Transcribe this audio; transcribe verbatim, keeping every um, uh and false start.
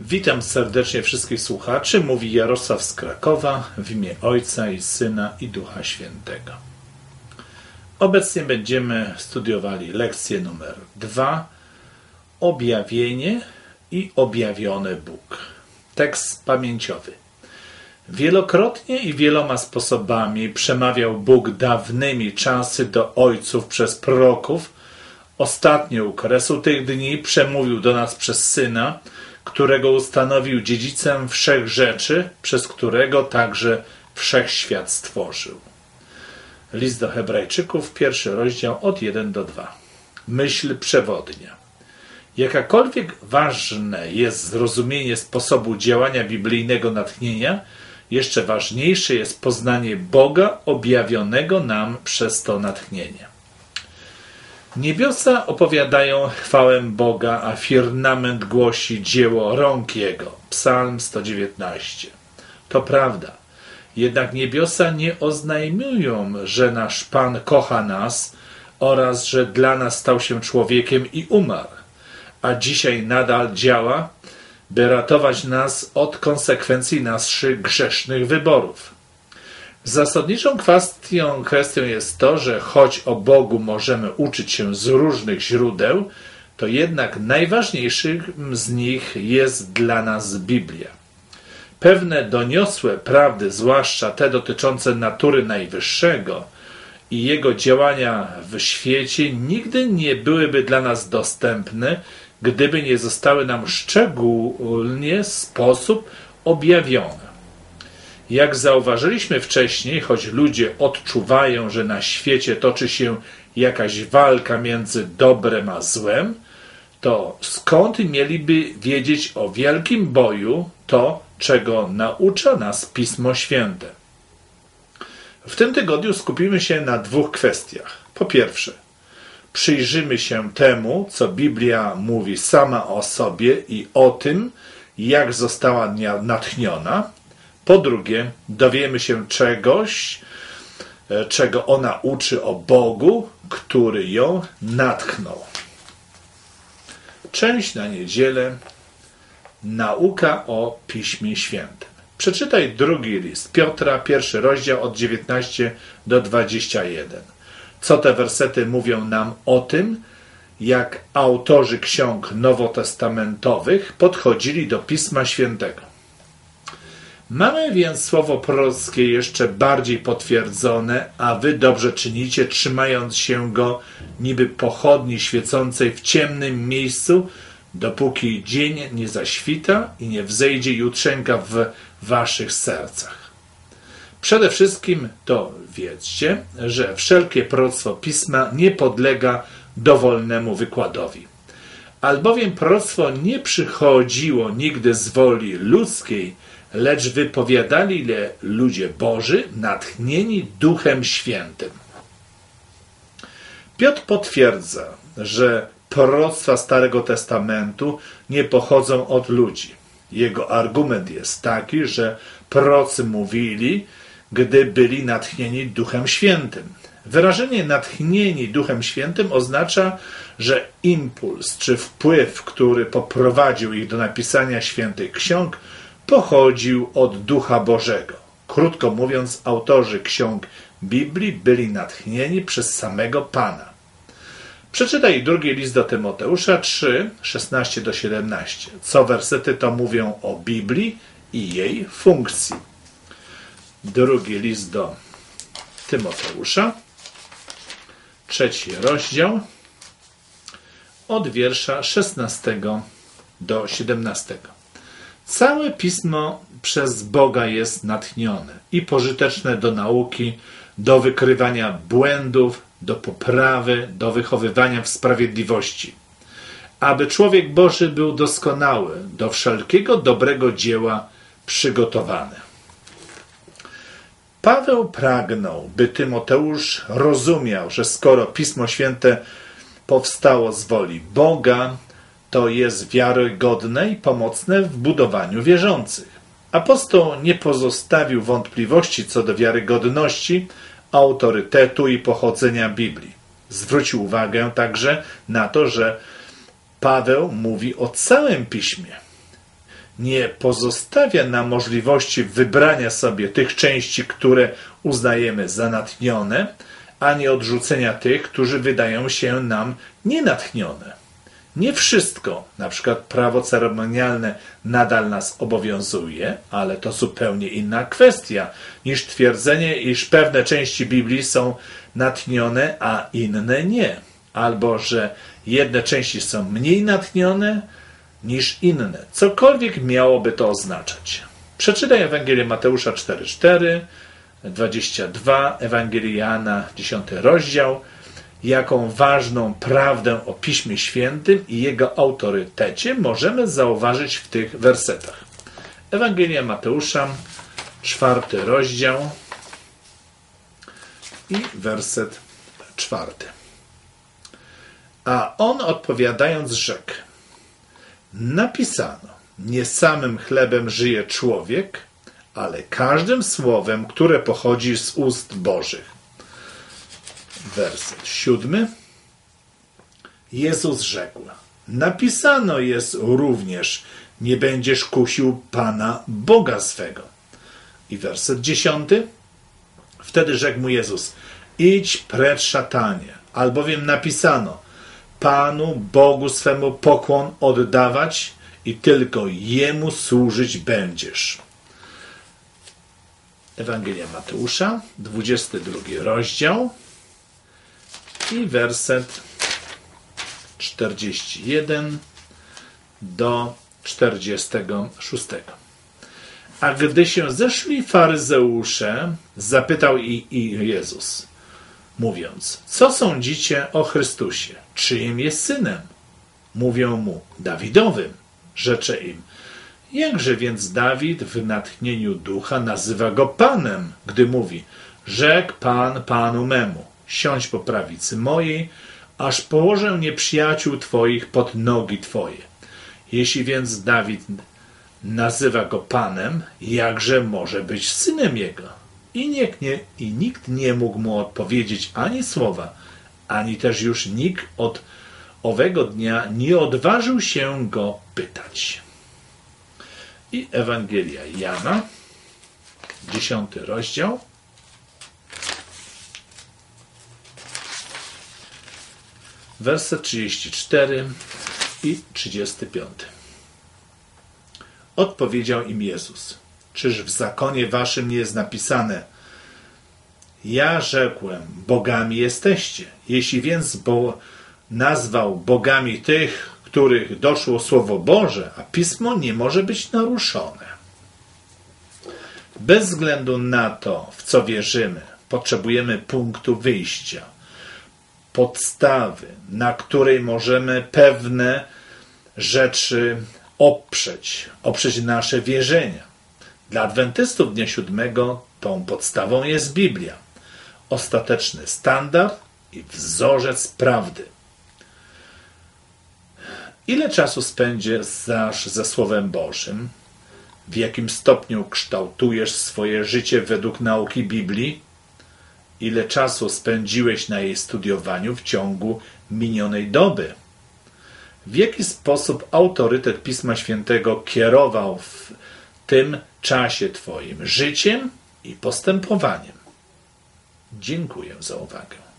Witam serdecznie wszystkich słuchaczy. Mówi Jarosław z Krakowa w imię Ojca i Syna i Ducha Świętego. Obecnie będziemy studiowali lekcję numer dwa. Objawienie i objawiony Bóg. Tekst pamięciowy. Wielokrotnie i wieloma sposobami przemawiał Bóg dawnymi czasy do ojców przez proroków. Ostatnio u kresu tych dni przemówił do nas przez Syna, którego ustanowił dziedzicem wszech rzeczy, przez którego także wszechświat stworzył. List do Hebrajczyków, pierwszy rozdział od pierwszego do drugiego. Myśl przewodnia. Jakakolwiek ważne jest zrozumienie sposobu działania biblijnego natchnienia, jeszcze ważniejsze jest poznanie Boga objawionego nam przez to natchnienie. Niebiosa opowiadają chwałę Boga, a firmament głosi dzieło rąk Jego. Psalm sto dziewiętnaście. To prawda. Jednak niebiosa nie oznajmują, że nasz Pan kocha nas oraz że dla nas stał się człowiekiem i umarł, a dzisiaj nadal działa, by ratować nas od konsekwencji naszych grzesznych wyborów. Zasadniczą kwestią, kwestią jest to, że choć o Bogu możemy uczyć się z różnych źródeł, to jednak najważniejszym z nich jest dla nas Biblia. Pewne doniosłe prawdy, zwłaszcza te dotyczące natury Najwyższego i Jego działania w świecie, nigdy nie byłyby dla nas dostępne, gdyby nie zostały nam szczególnie w sposób objawione. Jak zauważyliśmy wcześniej, choć ludzie odczuwają, że na świecie toczy się jakaś walka między dobrem a złem, to skąd mieliby wiedzieć o wielkim boju to, czego naucza nas Pismo Święte? W tym tygodniu skupimy się na dwóch kwestiach. Po pierwsze, przyjrzymy się temu, co Biblia mówi sama o sobie i o tym, jak została natchniona. Po drugie, dowiemy się czegoś, czego ona uczy o Bogu, który ją natchnął. Część na niedzielę. Nauka o Piśmie Świętym. Przeczytaj drugi list Piotra, pierwszy rozdział od dziewiętnastego do dwudziestego pierwszego. Co te wersety mówią nam o tym, jak autorzy ksiąg nowotestamentowych podchodzili do Pisma Świętego. Mamy więc słowo prorockie jeszcze bardziej potwierdzone, a wy dobrze czynicie, trzymając się go niby pochodni świecącej w ciemnym miejscu, dopóki dzień nie zaświta i nie wzejdzie jutrzenka w waszych sercach. Przede wszystkim to wiedzcie, że wszelkie proroctwo Pisma nie podlega dowolnemu wykładowi. Albowiem proroctwo nie przychodziło nigdy z woli ludzkiej, lecz wypowiadali je ludzie Boży, natchnieni Duchem Świętym. Piotr potwierdza, że proroctwa Starego Testamentu nie pochodzą od ludzi. Jego argument jest taki, że prorocy mówili, gdy byli natchnieni Duchem Świętym. Wyrażenie natchnieni Duchem Świętym oznacza, że impuls czy wpływ, który poprowadził ich do napisania świętych ksiąg, pochodził od Ducha Bożego. Krótko mówiąc, autorzy ksiąg Biblii byli natchnieni przez samego Pana. Przeczytaj drugi list do Tymoteusza trzy, szesnaście do siedemnastu. Co wersety to mówią o Biblii i jej funkcji. Drugi list do Tymoteusza, trzeci rozdział, od wiersza szesnastego do siedemnastego. Całe Pismo przez Boga jest natchnione i pożyteczne do nauki, do wykrywania błędów, do poprawy, do wychowywania w sprawiedliwości, aby człowiek Boży był doskonały, do wszelkiego dobrego dzieła przygotowany. Paweł pragnął, by Tymoteusz rozumiał, że skoro Pismo Święte powstało z woli Boga, to jest wiarygodne i pomocne w budowaniu wierzących. Apostoł nie pozostawił wątpliwości co do wiarygodności, autorytetu i pochodzenia Biblii. Zwrócił uwagę także na to, że Paweł mówi o całym Piśmie. nie pozostawia nam możliwości wybrania sobie tych części, które uznajemy za natchnione, ani odrzucenia tych, którzy wydają się nam nienatchnione. Nie wszystko, na przykład prawo ceremonialne, nadal nas obowiązuje, ale to zupełnie inna kwestia niż twierdzenie, iż pewne części Biblii są natchnione, a inne nie. Albo, że jedne części są mniej natchnione niż inne. Cokolwiek miałoby to oznaczać. Przeczytaj Ewangelię Mateusza cztery cztery, dwadzieścia dwa, Ewangelię Jana dziesiąty rozdział, jaką ważną prawdę o Piśmie Świętym i jego autorytecie możemy zauważyć w tych wersetach. Ewangelia Mateusza, czwarty rozdział i werset czwarty. A on odpowiadając rzekł: napisano, nie samym chlebem żyje człowiek, ale każdym słowem, które pochodzi z ust Bożych. Werset siódmy. Jezus rzekł: napisano jest również, nie będziesz kusił Pana Boga swego. I werset dziesiąty. Wtedy rzekł mu Jezus: idź precz, szatanie, albowiem napisano, Panu Bogu swemu pokłon oddawać i tylko Jemu służyć będziesz. Ewangelia Mateusza, dwudziesty drugi rozdział i werset czterdziesty jeden do czterdziestego szóstego. A gdy się zeszli faryzeusze, zapytał i, i Jezus, mówiąc: co sądzicie o Chrystusie? Czyim jest synem? Mówią mu: Dawidowym. Rzecze im: jakże więc Dawid w natchnieniu ducha nazywa go Panem, gdy mówi: rzekł Pan Panu memu, siądź po prawicy mojej, aż położę nieprzyjaciół Twoich pod nogi Twoje. Jeśli więc Dawid nazywa go Panem, jakże może być synem jego? I nikt nie, i nikt nie mógł mu odpowiedzieć ani słowa, ani też już nikt od owego dnia nie odważył się go pytać. I Ewangelia Jana, dziesiąty rozdział, werset trzydziesty czwarty i trzydziesty piąty. Odpowiedział im Jezus: czyż w zakonie waszym nie jest napisane: ja rzekłem, bogami jesteście. Jeśli więc bo nazwał bogami tych, których doszło Słowo Boże, a Pismo nie może być naruszone. Bez względu na to, w co wierzymy, potrzebujemy punktu wyjścia, podstawy, na której możemy pewne rzeczy oprzeć, oprzeć nasze wierzenia. Dla adwentystów dnia siódmego tą podstawą jest Biblia, ostateczny standard i wzorzec prawdy. Ile czasu spędzasz ze Słowem Bożym? W jakim stopniu kształtujesz swoje życie według nauki Biblii? Ile czasu spędziłeś na jej studiowaniu w ciągu minionej doby? W jaki sposób autorytet Pisma Świętego kierował w tym czasie Twoim życiem i postępowaniem? Dziękuję za uwagę.